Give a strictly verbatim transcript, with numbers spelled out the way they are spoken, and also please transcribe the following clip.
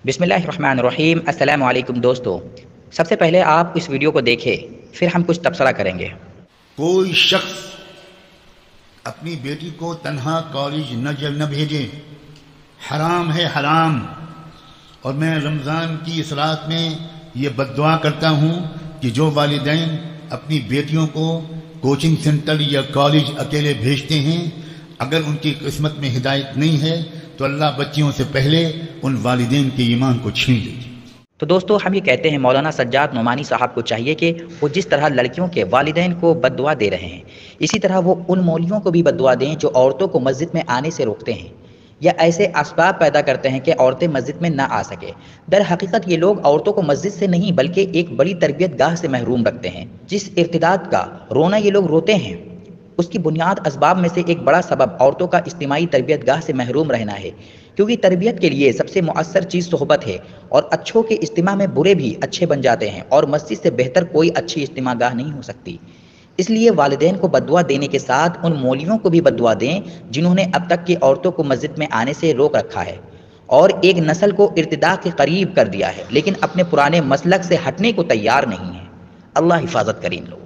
बिस्मिल्लाहिर्रहमानिर्रहीम। अस्सलामु अलैकुम दोस्तों, सबसे पहले आप इस वीडियो को देखें, फिर हम कुछ तबसरा करेंगे। कोई शख्स अपनी बेटी को तन्हा कॉलेज न जब न भेजे, हराम है हराम। और मैं रमज़ान की इस रात में ये बद्दुआ करता हूँ कि जो वालिदैन अपनी बेटियों को कोचिंग सेंटर या कॉलेज अकेले भेजते हैं, अगर उनकी किस्मत में हिदायत नहीं है तो अल्लाह बच्चियों से पहले उन वालिदैन के ईमान को छीन ले। तो दोस्तों, हम ये कहते हैं मौलाना सज्जाद नोमानी साहब को चाहिए कि वो जिस तरह लड़कियों के वालिदैन को बद्दुआ दे रहे हैं, इसी तरह वो उन मौलवियों को भी बद्दुआ दें जो औरतों को मस्जिद में आने से रोकते हैं या ऐसे असबाब पैदा करते हैं कि औरतें मस्जिद में ना आ सके। दर हकीकत ये लोग औरतों को मस्जिद से नहीं बल्कि एक बड़ी तरबियत गाह से महरूम रखते हैं। जिस इर्तिदाद का रोना ये लोग रोते हैं, उसकी बुनियाद असबाब में से एक बड़ा सबब औरतों का इज्तिमाई तरबियत गाह से महरूम रहना है, क्योंकि तरबियत के लिए सबसे मुअस्सर चीज़ सोहबत है और अच्छों के इज्तिमा में बुरे भी अच्छे बन जाते हैं और मस्जिद से बेहतर कोई अच्छी इज्तिमा गाह नहीं हो सकती। इसलिए वालिदैन को बद्दुआ देने के साथ उन मौलवियों को भी बद्दुआ दें जिन्होंने अब तक की औरतों को मस्जिद में आने से रोक रखा है और एक नस्ल को इर्तिदा के करीब कर दिया है, लेकिन अपने पुराने मसलक से हटने को तैयार नहीं है। अल्लाह हिफाजत करीम लो।